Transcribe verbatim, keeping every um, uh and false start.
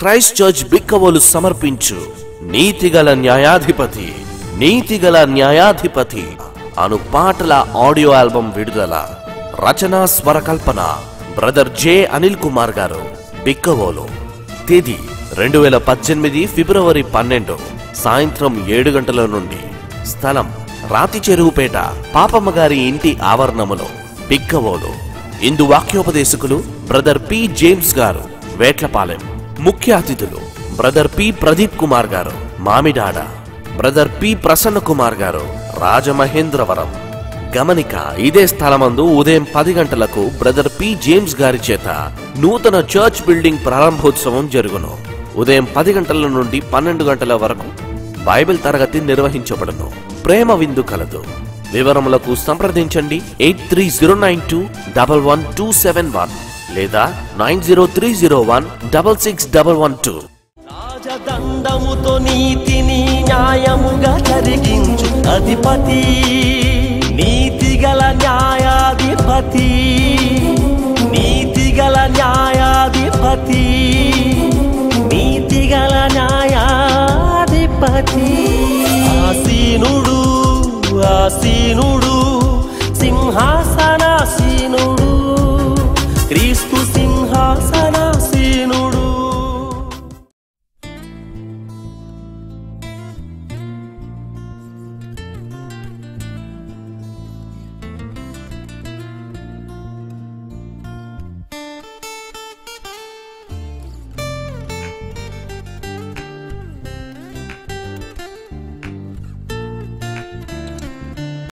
Christ church Bikkavolu సమర్పించు నీతిగల న్యాయాధిపతి నీతిగల న్యాయాధిపతి అను పాటల ఆడియో ఆల్బమ్ విడుదల. రచన స్వరకల్పన బ్రదర్ జె అనిల్ కుమార్ గారు, బిక్కవోలు. తేదీ రెండు వేల పద్దెనిమిది ఫిబ్రవరి పన్నెండు సాయంత్రం ఏడు గంటల నుండి. స్థలం రాతి చెరువుపేట పాపమ్మ గారి ఇంటి ఆవరణములో, బిక్కవోలు. ఇందు వాక్యోపదేశకులు brother P James garu, Vetlapalem. ముఖ్య అతిథులు brother P Pradeep Kumar garu, Mamidada. Brother P Prasanna Kumar garu, Rajamahendravaram. గమనిక, ఇదే స్థలమందు ఉదయం పది గంటలకు బ్రదర్ పి జేమ్స్ గారి చేత నూతన చర్చ్ బిల్డింగ్ ప్రారంభోత్సవం జరుగును. ఉదయం పది గంటల నుండి పన్నెండు గంటల వరకు బైబిల్ తరగతి నిర్వహించబడును. ప్రేమ విందు కలదు. వివరములకు సంప్రదించండి eight three zero nine two double one two seven one లేదా nine zero three zero one double six double one two. రాజదండముతో నీతిని న్యాయముగా జరిగించు అధిపతి, నీతిగల న్యాయాధిపతి, నీతిగల న్యాయాధిపతి, నీతిగల న్యాయాధిపతి. ఆసీనుడు ఆసీనుడు